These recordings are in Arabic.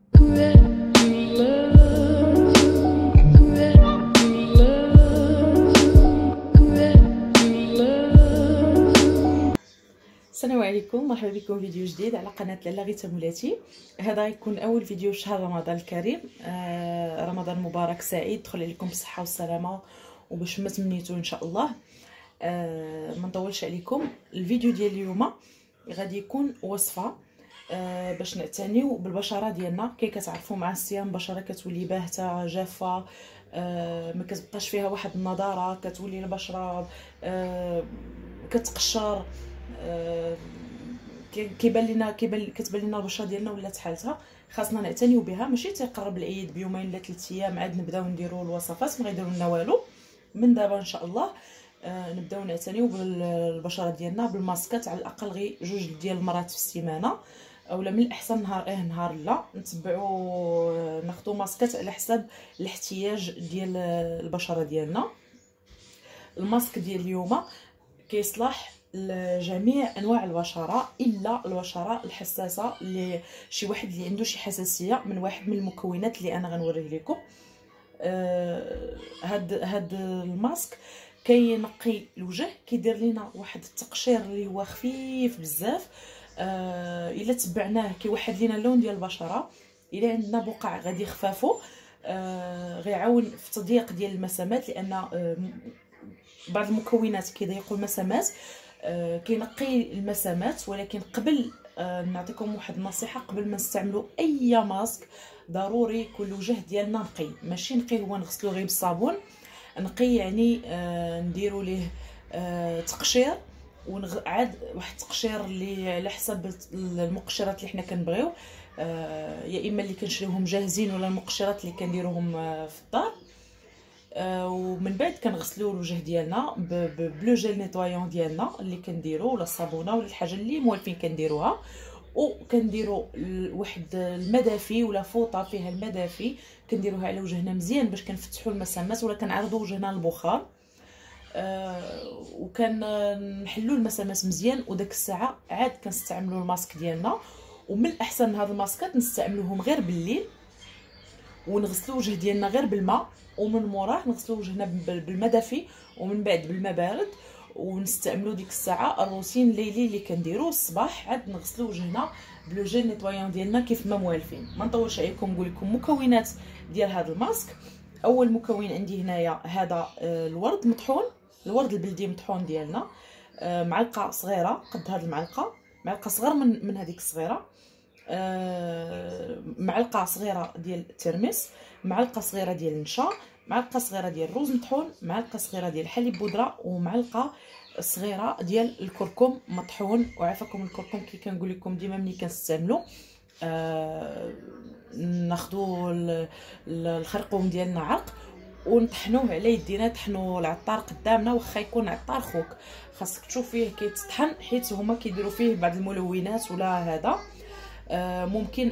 السلام عليكم، مرحبا بكم في فيديو جديد على قناه لاله غيتا مولاتي. هذا غيكون اول فيديو في شهر رمضان الكريم. رمضان مبارك سعيد، دخل عليكم بالصحه والسلامه وباش ما تمنيتو ان شاء الله. ما نطولش عليكم. الفيديو ديال اليوم غادي يكون وصفه باش نعتنيو بالبشره ديالنا. كي كتعرفوا مع الصيام البشره كتولي باهته جافه، ما كتبقاش فيها واحد النضاره، كتولي البشره كتقشر، كتبان لنا البشره ديالنا ولات حالتها. خاصنا نعتنيو بها، ماشي تيقرب العيد بيومين ولا 3 ايام عاد نبداو نديروا الوصفات ما غيديروا لنا والو. من دابا ان شاء الله نبداو نعتنيو بالبشره ديالنا بالماسكات، على الاقل غير 2 ديال المرات في السيمانه، اولا من الاحسن نهار نهار لا. نتبعوا ناخذوا ماسكات على حسب الاحتياج ديال البشره ديالنا. الماسك ديال اليوم كيصلح لجميع انواع البشره الا البشره الحساسه، اللي شي واحد اللي عنده شي حساسيه من واحد من المكونات اللي انا غنوريه لكم. هاد الماسك كينقي الوجه، كيدير لنا واحد التقشير اللي هو خفيف بزاف. الا تبعناه كيوحد لنا اللون ديال البشره. الا عندنا بقع غادي يخفافو، غيعاون في تضييق ديال المسامات، لان بعض المكونات كيضيقوا المسامات. كينقي المسامات. ولكن قبل نعطيكم واحد النصيحه، قبل ما نستعملوا اي ماسك ضروري يكون الوجه ديالنا نقي. ماشي نقي هو نغسلو غير بالصابون، نقي يعني نديروا ليه تقشير، وعاد واحد التقشير اللي على حسب المقشرات اللي حنا كنبغيو، يا اما اللي كنشريوهم جاهزين ولا المقشرات اللي كنديروهم في الدار. ومن بعد كنغسلوا الوجه ديالنا بلو جيل نيطوايون ديالنا اللي كنديروا، ولا الصابونه ولا الحاجه اللي موالفين كنديروها. وكنديروا واحد المدافي ولا فوطه فيها المدافي، كنديروها على وجهنا مزيان باش كنفتحوا المسامات، ولا كنعرضوا وجهنا للبخار، وكنحلوا المسامات مزيان. وداك الساعه عاد كنستعملوا الماسك ديالنا. ومن الاحسن هاد الماسكات نستعملوهم غير بالليل، ونغسلوا وجه ديالنا غير بالماء، ومن موراه نغسلوا وجهنا بالمدافي، ومن بعد بالماء بارد. ونستعملوا ديك الساعه الروتين الليلي اللي كنديروه الصباح، عاد نغسلوا وجهنا بلو جيل نيطوايون ديالنا كيف ما موالفين. ما نطولش عليكم، نقول لكم مكونات ديال هذا الماسك. اول مكون عندي هنايا هذا الورد مطحون، الورد البلدي مطحون ديالنا، معلقه صغيره قد هذه المعلقه، معلقه صغيره من هذيك الصغيره، معلقه صغيره ديال الترمس، معلقه صغيره ديال النشا، معلقه صغيره ديال الروز مطحون، معلقه صغيره ديال الحليب بودره، ومعلقه صغيره ديال الكركم مطحون. وعافاكم الكركم كي كنقول لكم ديما ملي كنستعملو، ناخذوا الخرقوم ديالنا عرق ونطحنوه على يدينا. طحنوا العطار قدامنا، واخا يكون عطار خوك خاصك تشوف فيه كيتطحن، حيت هما كيديروا فيه بعض الملونات ولا هذا. ممكن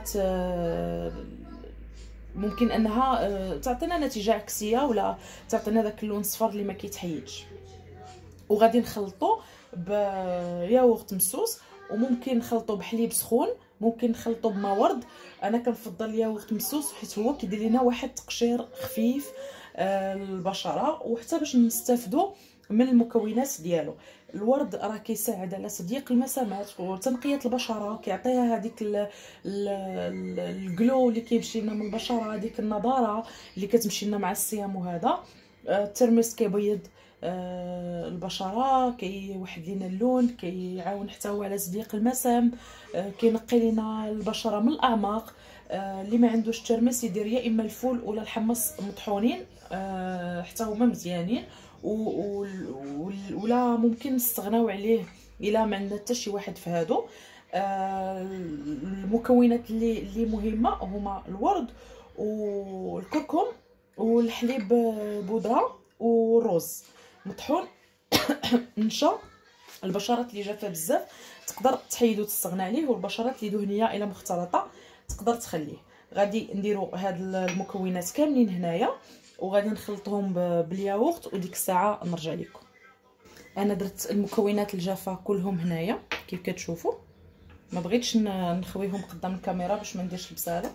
انها تعطينا نتيجه عكسيه، ولا تعطينا داك اللون الصفر اللي ما كيتحيدش. وغادي نخلطو بياغورت مسوس، وممكن نخلطو بحليب سخون، ممكن نخلطو بما ورد. انا كنفضل الياغورت مسوس حيت هو كيدير لنا واحد التقشير خفيف البشره، وحتى باش نستافدوا من المكونات ديالو. الورد راه كيساعد على تضييق المسامات وتنقيه البشره، كيعطيها هذيك الجلو اللي كيمشي لنا من البشره، هذيك النضاره اللي كتمشي لنا مع الصيام. وهذا الترمس كيبيض البشره، كيوحد لنا اللون، كيعاون حتى هو على تضييق المسام، كينقي لنا البشره من الاعماق. اللي ما عندوش الترمس يدير يا اما الفول ولا الحمص مطحونين، حتى هما مزيانين. ولا ممكن نستغناو عليه الا ما عندنا حتى شي واحد في هادو. المكونات اللي مهمه هما الورد والكركم والحليب بودره والروز مطحون. نشا، البشرات اللي جافه بزاف تقدر تحيد وتستغنى عليه، والبشرات اللي دهنيه الى مختلطه تقدر تخليه. غادي نديروا هاد المكونات كاملين هنايا، وغادي نخلطهم بالياغورت، وديك الساعه نرجع لكم. انا درت المكونات الجافه كلهم هنايا كيف كتشوفوا. ما بغيتش نخويهم قدام الكاميرا باش ما نديرش البساله.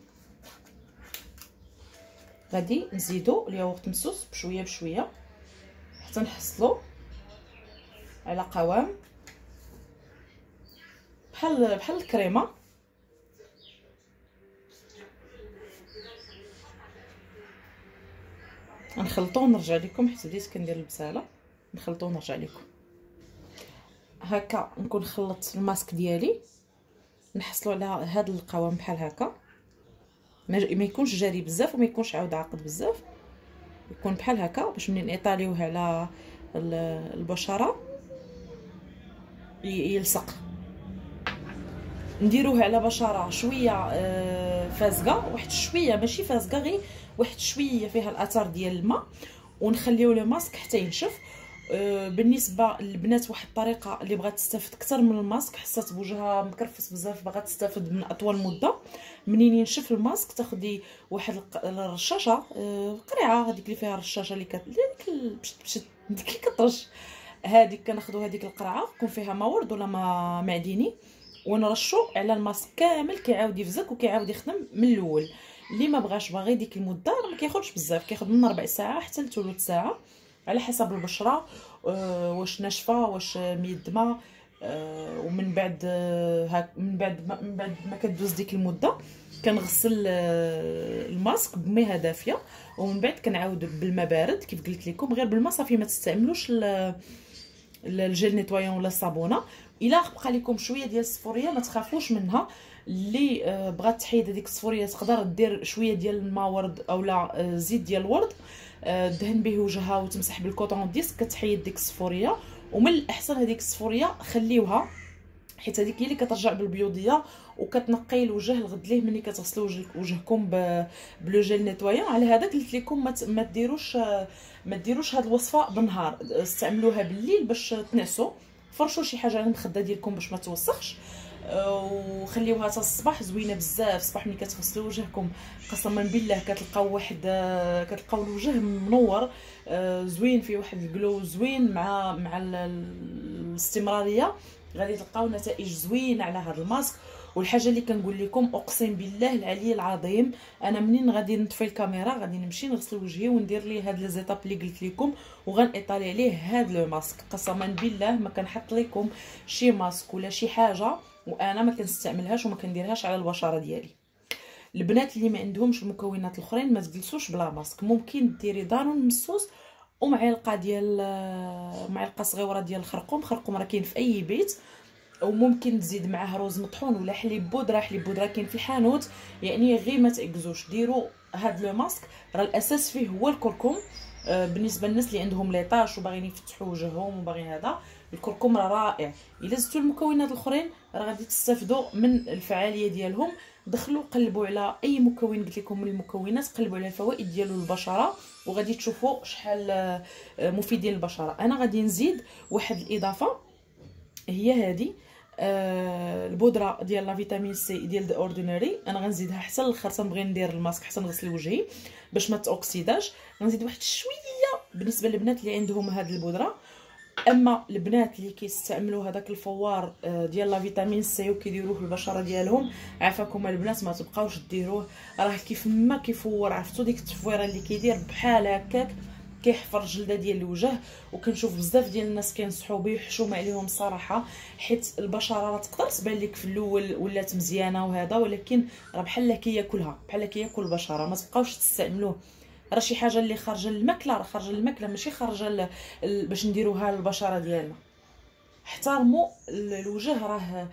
غادي نزيدو الياغورت مسوس بشويه بشويه حتى نحصلو على قوام بحال الكريمه. نخلطو ونرجع لكم حيت بديت كندير البساله. نخلطو ونرجع لكم. هكا نكون خلطت الماسك ديالي، نحصلوا على هذا القوام بحال هكا، ما يكونش جاري بزاف وما يكونش عاود عاقد بزاف، يكون بحال هكا باش ملي نيطاليوه على البشره يلصق. نديروه على بشره شويه فازقه، واحد شويه ماشي فازقه، غير واحد شويه فيها الاثار ديال الماء، ونخليو لو ماسك حتى ينشف. بالنسبه للبنات واحد الطريقه اللي بغات تستافد اكثر من الماسك، حسات بوجهها مكرفس بزاف باغا تستافد من اطول مده، منين ينشف الماسك تاخدي واحد الرشاشه قريعه، هذيك اللي فيها الرشاشه اللي ديك اللي كترش، هذيك كناخذوا هذيك القرعه يكون فيها ما ورد ولا ما معدني، ونرشو على الماسك كامل، كيعاود يفزك وكيعاود يخدم من الاول. اللي ما بغاش باغي ديك المده ما كياخذش بزاف، كياخذ من ربع ساعه حتى لثلث ساعه على حسب البشره، واش ناشفه واش ميدمه. ومن بعد من بعد ما كدوز ديك المده كنغسل الماسك بمياه دافيه، ومن بعد كنعاود بالماء بارد كيف قلت لكم، غير بالماء صافي، ما تستعملوش الجيل نيطوايون ولا الصابونه. الا بقى لكم شويه ديال الصفوريه ما تخافوش منها، اللي بغات تحيد هذيك الصفوريه تقدر دير شويه ديال الماء ورد اولا زيت ديال الورد، دهن به وجهها وتمسح بالكوطون ديسك كتحيد ديك الصفوريه. ومن الاحسن هذيك الصفوريه خليوها، حيت هذيك هي اللي كترجع بالبيوضيه وكتنقي الوجه الغد ليه ملي كتغسلوا وجهكم بلو جيل نيطوايون. على هذا قلت لكم ما ديروش هذه الوصفه بالنهار، استعملوها بالليل باش تنعسوا. فرشوا شي حاجه على المخده ديالكم باش ما توسخش، وخليوها حتى الصباح زوينه بزاف. الصباح ملي كتغسلوا وجهكم قسما بالله كتلقاو الوجه منور زوين، فيه واحد الجلو زوين، مع الاستمراريه غادي تلقاو نتائج زوينه على هذا الماسك. والحاجه اللي كنقول لكم اقسم بالله العلي العظيم، انا منين غادي نطفي الكاميرا غادي نمشي نغسل وجهي وندير ليه هاد لي زيتاب اللي قلت لكم، وغنطالي عليه هاد لو ماسك. قسما بالله ما كنحط لكم شي ماسك ولا شي حاجه وانا ما كنستعملهاش وما كنديرهاش على البشره ديالي. البنات اللي ما عندهمش المكونات الاخرين ما تجلسوش بلا ماسك، ممكن ديري دانون مسوس ومعلقه صغيره ديال الخرقوم راه كاين في اي بيت، وممكن تزيد معاه روز مطحون ولا حليب بودره كاين في الحانوت. يعني غير ما تعكزوش، ديروا هاد لو ماسك راه الاساس فيه هو الكركم. بالنسبه للناس اللي عندهم ليطاش وباغيين يفتحوا وجههم وباغيين هذا، الكركم راه رائع. الا زدتوا المكونات الاخرين راه غادي تستافدوا من الفعاليه ديالهم. دخلوا قلبوا على اي مكون قلت لكم من المكونات، قلبوا على الفوائد ديالو للبشره وغادي تشوفوا شحال مفيدين للبشره. انا غادي نزيد واحد الاضافه، هي هذه البودره ديال لا فيتامين سي ديال ذا اوردينري. انا غنزيدها حتى الاخر، تنبغي ندير الماسك حتى نغسل وجهي باش ما تاكسيداش. غنزيد واحد شويه بالنسبه للبنات اللي عندهم هذه البودره. اما البنات اللي كيستعملوا هذاك الفوار ديال لا فيتامين سي وكيديروه البشره ديالهم، عافاكم البنات ما تبقاوش ديروه، راه كيف ما كيفور. عرفتوا ديك التفويره اللي كيدير بحال هكاك كيحفر الجلده ديال الوجه. وكنشوف بزاف ديال الناس كينصحوا به وحشومه عليهم الصراحه، حيت البشره راه تقدر تبان لك في الاول ولات مزيانه وهذا، ولكن راه بحال كياكلها، بحال كياكل البشره. ما تبقاوش تستعملوه، راه شي حاجه اللي خارجه للماكله، راه خارجه للماكله ماشي خارجه باش نديروها للبشره ديالنا. احترموا الوجه، راه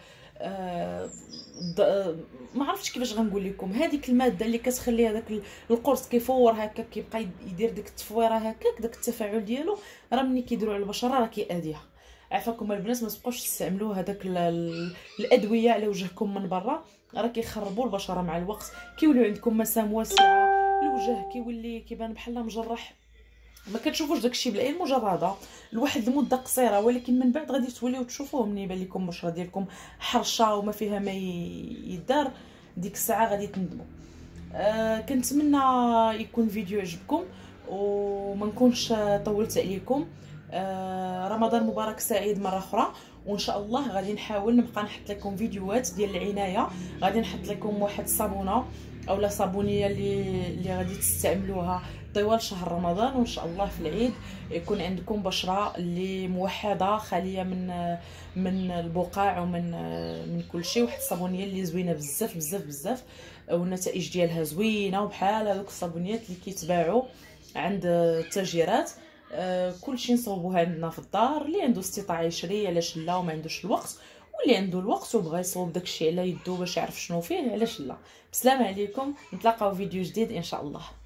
ما عرفتش كيفاش غنقول لكم، هذيك الماده اللي كتخلي هذاك القرص كيفور هكا كيبقى يدير ديك التفويره هكاك، داك التفاعل ديالو راه ملي كيديروا على البشره راه كيأذيها. عافاكم البنات ما تبقاوش تستعملوا هذاك الادويه على وجهكم من برا، راه كيخربوا البشره مع الوقت. كيوليو عندكم مسام واسعه، الوجه كيولي كيبان بحال مجرح، ما كتشوفوش داكشي بالعين مجرده لواحد المده قصيره، ولكن من بعد غادي توليو تشوفوه ملي يبان لكم البشره ديالكم حرشه وما فيها ما يدار، ديك الساعه غادي تندموا. كنتمنى يكون الفيديو عجبكم وما نكونش طولت عليكم. رمضان مبارك سعيد مره اخرى، وان شاء الله غادي نحاول نبقى نحط لكم فيديوهات ديال العنايه. غادي نحط لكم واحد الصابونه اولا صابونيه اللي غادي تستعملوها طوال شهر رمضان، وان شاء الله في العيد يكون عندكم بشره اللي موحده خاليه من البقع ومن كل شيء. واحد الصابونيه اللي زوينه بزاف بزاف بزاف، والنتائج ديالها زوينه، وبحال هذوك الصابونيات اللي كيتباعوا عند التاجيرات. كلشي نصوبوها عندنا في الدار. اللي عنده استطاعه يشري، علاش لا، وما عندوش الوقت، واللي عنده الوقت وبغى يصوب داكشي على يدو باش يعرف شنو فيه، علاش لا. بسلام عليكم، نتلاقاو فيديو جديد ان شاء الله.